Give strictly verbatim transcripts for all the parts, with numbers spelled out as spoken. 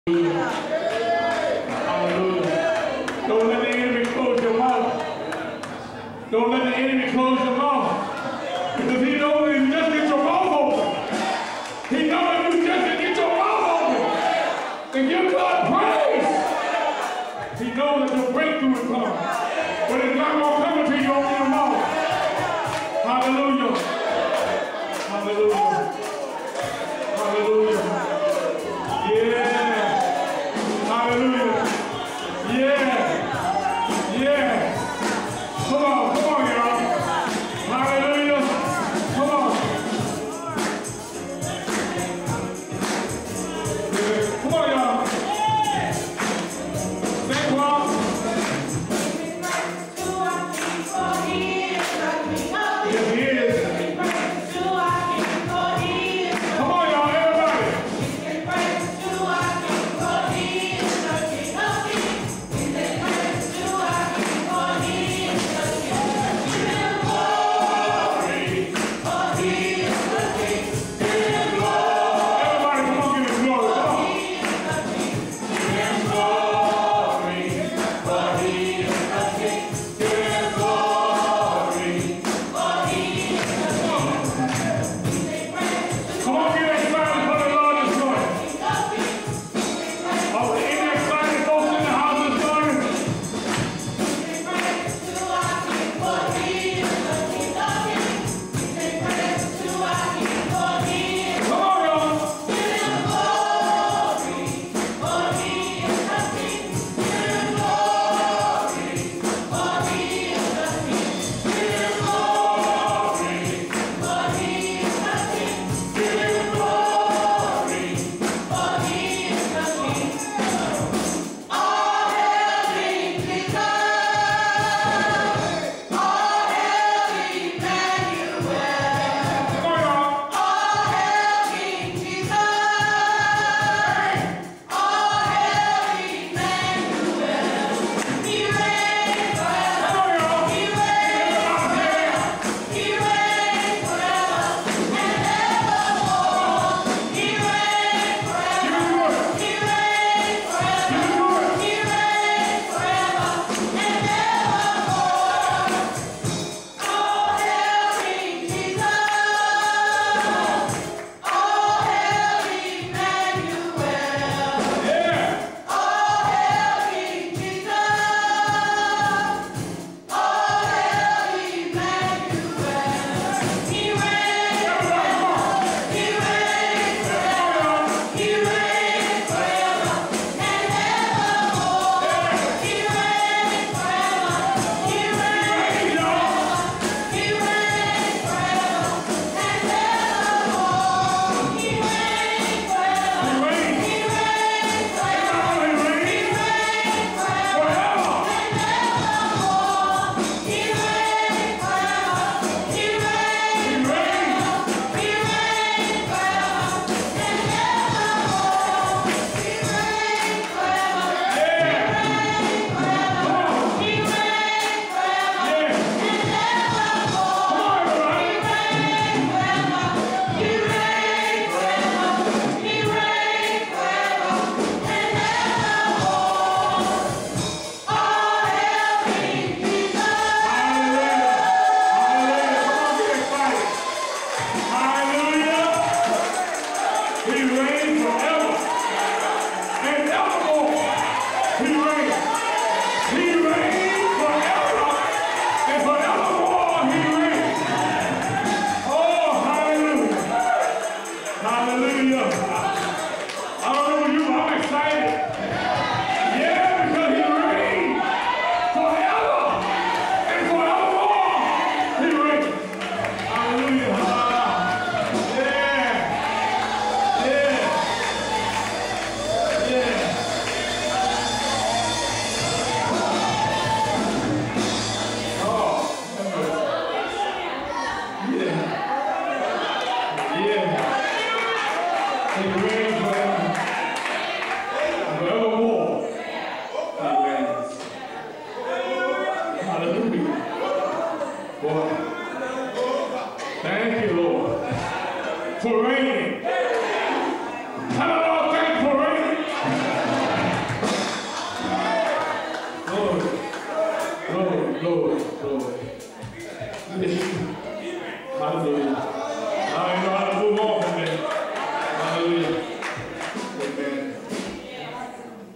Hallelujah. Don't let the enemy close your mouth. Don't let the enemy close your mouth. Because he knows if you just get your mouth open. He knows if you just get your mouth open and give God praise. He knows that your breakthrough is coming. But it's not going to come until you open your mouth. Hallelujah. Hallelujah. Hallelujah. Yeah. Hallelujah. Yeah. Yeah. Come on, come on, y'all. Hallelujah. Come on. Yeah. Come on, y'all. Thank God. Yes, he is. Come on, y'all, everybody.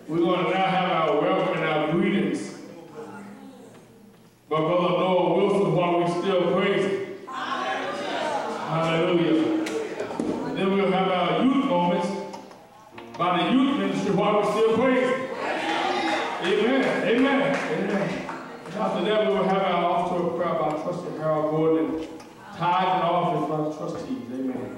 We're going to now have our welcome and our greetings. But Brother Noah Wilson, while we still praise Him. Hallelujah. And then we'll have our youth moments by the youth ministry while we still praise Him. Amen. Amen. Amen. And after that, we will have our altar of prayer by Trustee Harold Gordon and tithes and offerings by the trustees. Amen.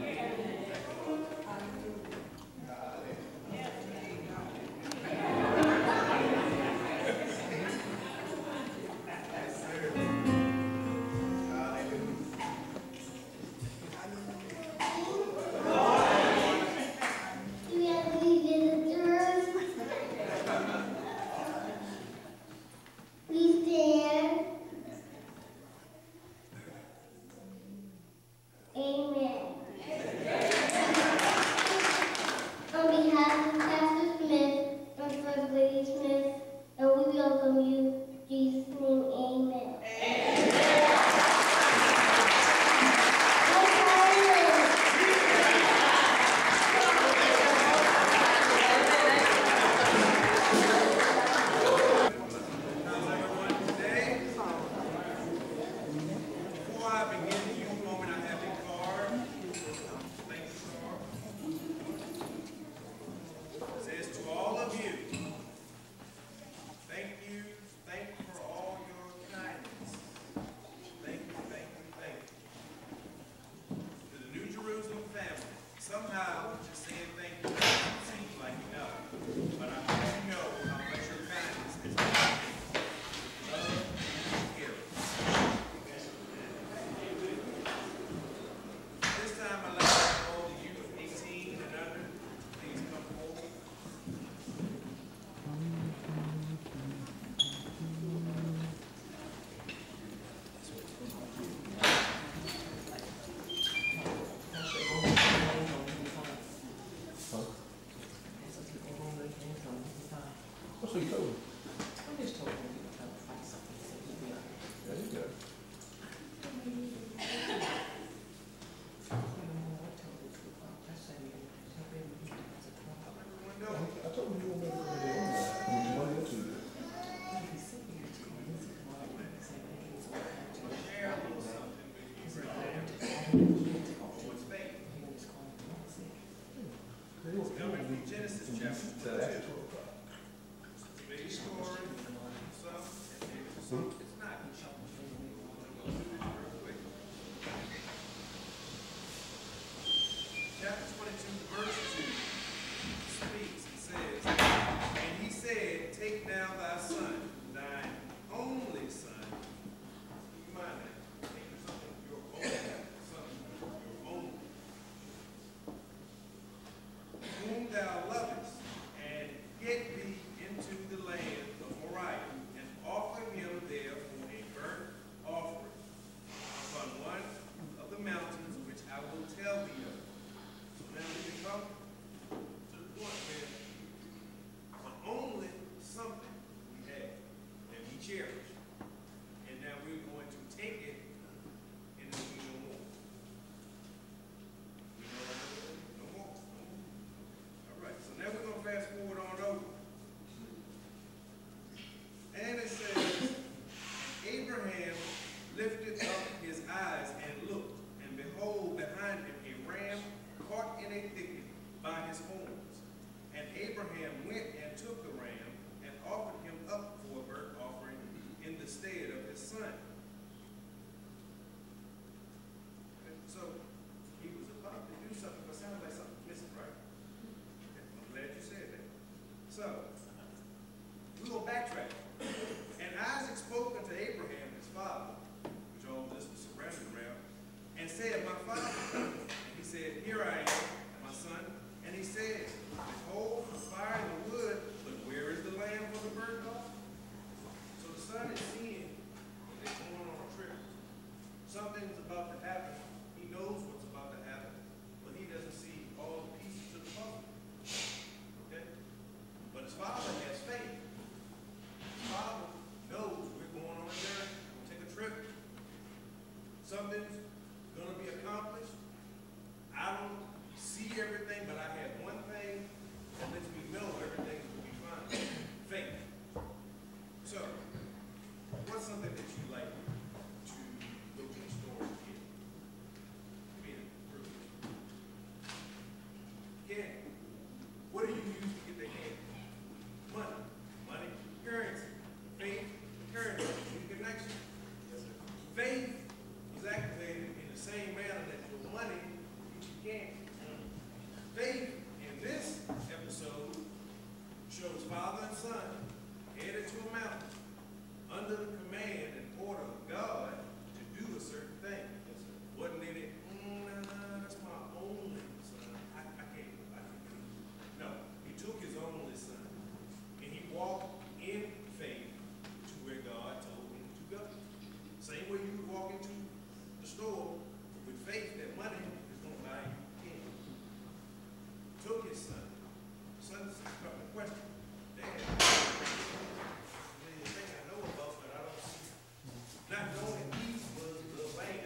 everything, but I had one thing that lets me know everything will be fine. chose father and son, headed to a mountain, under the command and order of God to do a certain thing. Wasn't any, mm, nah, nah, that's my only son. I, I can't, I can't. No, he took his only son, and he walked in faith to where God told him to go. Same way you would walk into the store with faith that money is going to buy you in. Took his son. Son is a question. Dad, there's a thing I know about, but I don't see. Not knowing he was the lamb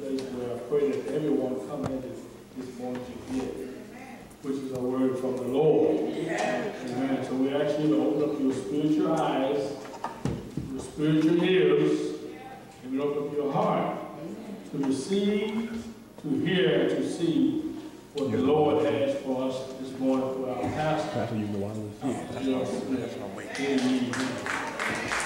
place where I pray that everyone come in this, this morning to hear, which is a word from the Lord. Amen. So we ask you to open up your spiritual eyes, your spiritual ears, and open up your heart to receive, to hear, to see what the Lord has for us this morning for our pastor. Pastor, you know I was here. Pastor Joe Smith. Amen.